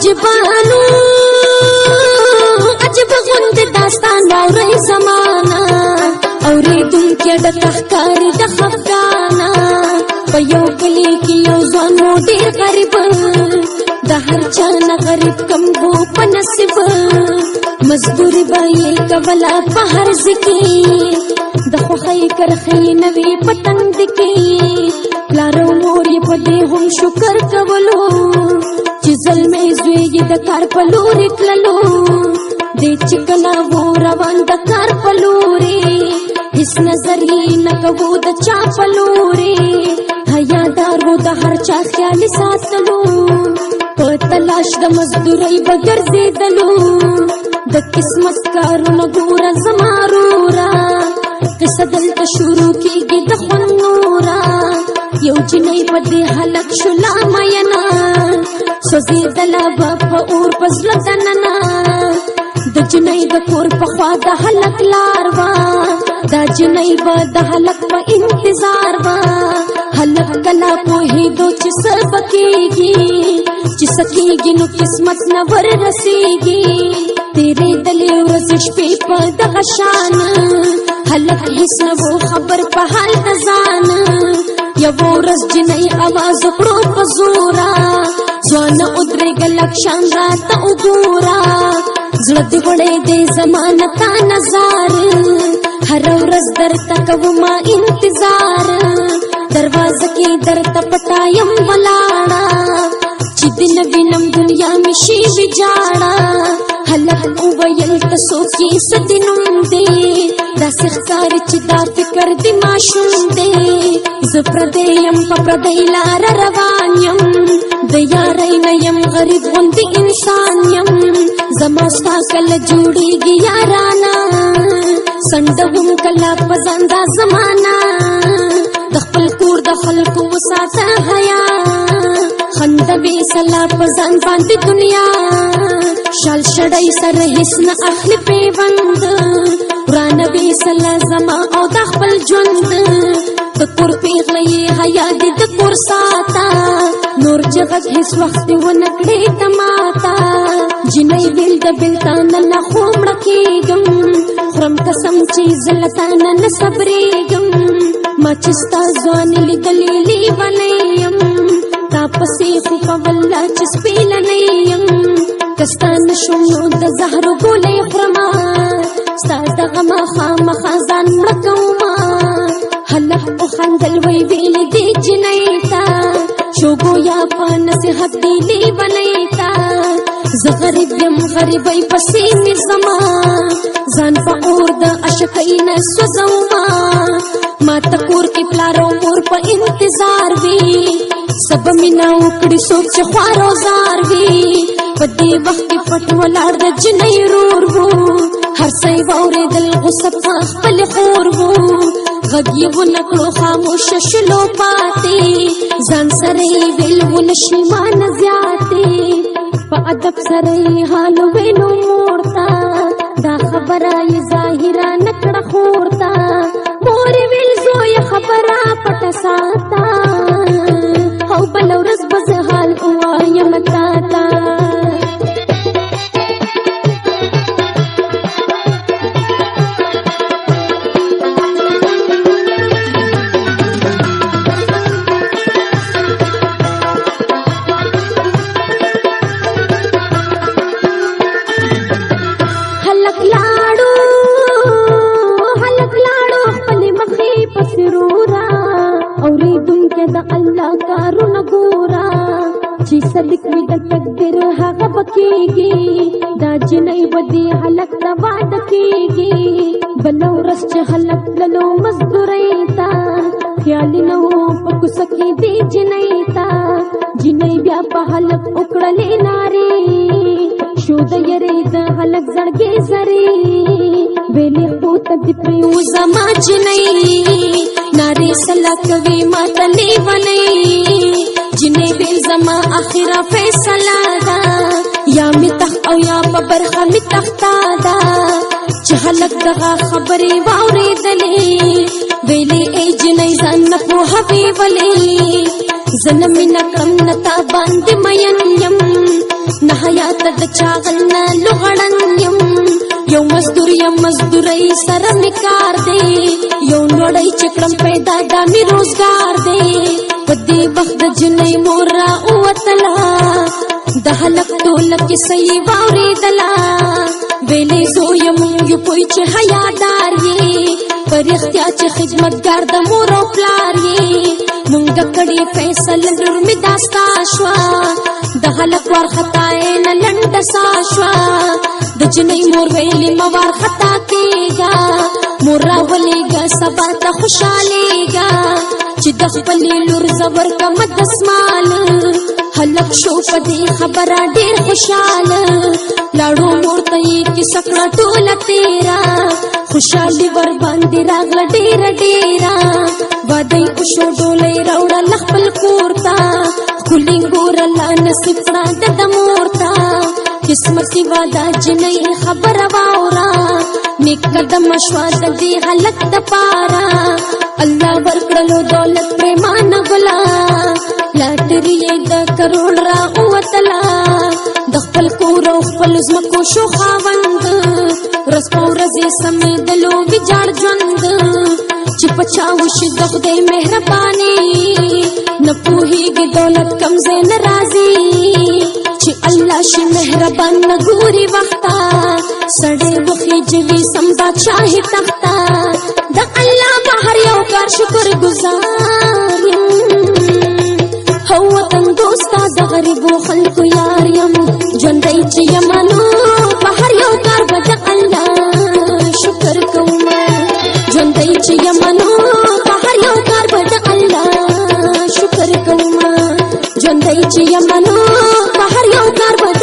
عجبانو عجب غند داستان واوري زمانہ اوریدون کې د تخکاری د خفقانا په یو کلی کې یو ځوان ډېر غریب د هر چا نه غریب کم وو په نصیب مزدوري به یې کوله په هر ځکې د خوښۍ کرښې نوې پتنګ کې پلار او مور یې په دې هم شکر کولو چې زلمی زوی یې د کار په لورې تللو دې چې کله و روان د کار په لورې هیڅ نظر یې نه کوو د چا په لورې حیادار و د هر چا خیال ساتلو په تلاش د مزدورۍ به ګرځېدلو د قسمت کارونه ګوره زما رورا قصه دلته شروع کېږي د خوند نورا یو جنۍ په دې هلک شولا مینا سوځېدله به په اور په زړه دننه د جنۍ د کور په خوا د هلک لار وه دا جنۍ به د هلک په انتظار وه هلک کله پوهېدو چې څه به کېږي چې څه کېږي نو قسمت نه وررسېږي تېرېدلې ورځې شپې په دغه شان هلک هېڅ نه و خبر په حال د ځان یوه ورځ جنۍ اواز وکړو په زوره ځوانه ودرېږه لږ شان راته وګوره زړه دې وړی دی زمانه تا نظار هره ورځ درته کومه انتظار دروازه کې درته پټه یم ولاړه چې دې نه وینم دنیا مې شي ویجاړه هلک وویل ته څوک یې څه دې نوم دی داسې ښکاري چې دا فکر دې ماشوم دی زه پردی یم په پردۍ لاره روان یم د یارۍ نه یم غریب غوندې انسان یم زما ستا کله جوړېږي یارانه سنډوم کله په ځان دا زمانه د خپل کور د خلکو وساته حیا خنده بې سلا په ځان باندې دنیا شال شړۍ سره هېڅ نه اخلي پیوند ورانه بې سلا زما او د خپل ژوند د کور پیغله یې حیا دې د کور ساته نور جغت هېڅ وخت دې ونه کړې ته ماته جنۍ ویل د بېلتانه نه خو مړه کېږم خورم قسم چې زه له تا نه نه صبرېږم ما چې ستا ځواني لیدلې لیونی یم تا پسې خو په والله چې سپېلنی یم که ستا نه شوم نو د زهرو ګولۍ خورمه ستا دغه مخامخا ځان مړه کومه هلک وخندل وی ویلې دې جنۍ ته شوګویا په نصیحت دې لیونی ته زه غریب یم غریبۍ پسې مې ځمه ځان په اور د عشقۍ نه سوځومه ما ته کور کې پلار او مور په انتظار وي سبه مینه وکړي څوک چې خوار او زار وي په دې وخت کې پټ ولاړ د جنۍ رور و هر څه یې واورېدل غصه په خپلې خور و غږ یې ونه کړو خاموشه شلو پاتې ځان سره یې ویل ونه شي مانه زیاتې په ادب سره یې حال ویلو مور ته دا خبره یې ظاهره نه کړه خور ته مور یې ویل زویه خبره پټه ساته او بله ورځ به زه حال ووایم تا ته صدق وي د تقدیر هغه بکیږي دا جنۍ به دې هلک ته واده کېږي بله ورځ چې هلک تللو مزدورۍ ته خیال نه و په کوڅه کې دې جنۍ ته جنۍ بیا په هلک وکړلې نارې شو د یارۍ د هلک زړګې زرې ویلې خو ته دې پرېوځه ما جنۍ نارې سلا کوي ما ته لیونۍ جنۍ ویل زما آخره فیصله ده یا مې تخت او یا په برخه مې تخته ده چې هلک دغه خبرې واورېدلې ویلې ای جنۍ ځان نه پوهوې ولې زه نه مینه کړم نه تا باندې مین یم نه حیات د چاغل نه لغړن یم یو مزدور یم مزدورۍ سره می کار دی یو نوړی چکړم پیدا دا می روزګار دی په دې وخت د جنۍ مور را وتلا د هلک ټولک صحیح واورېدلا ویلې زو یم یو پوی چې حیادار یې پر اختیار چې خدمتګار د مور او پلار یې مونږ کړي فیصله لور می داستا شوا د هلک ور خطای نه لنډ سا شوا د جنۍ مور ویلې موار خطا کېږه مور راولېږه سبا ته خوشحالېږه چې د خپلې لور زور کم دسمال هلک شو په دې خبره ډېر خوشحاله لاړو مور ته یې کیسه کړه ټوله تېره خوشحالي ور باندې راغله ډېره ډېره واده یې وشو ډولۍ راوړله خپل کور ته ښکلي ګور الله نصیب کړه د مور ته قسمتي واده جنۍ خبره واوره نیک قدم شوه د دې هلک دپاره الله ورکړلو دولت پرېمانه ګله لاټري یې د کروڑ را ووتله د خپل کور او خپل ځمکو شو خاوند ورځ په ورځ یې سمېدلو ویجاړ ژوند چې په چا وشي د خدای مهرباني نه پوهېږي دولت کم ځای نه راځي چې الله شي مهربان نه ګوري وخته سړی وخېجوي سم بادشاهي تخته د الله په هر یو کار شکر ګزار یم هو وطن دوستا د غریبو خلکو یار یم ژوندی چې یمنو په هر یو کار به د الله شکر کومه ژوندی چې یمنو په هر یو کار به د الله شکر کومه ژوندی چې یمنو په هر یو کار به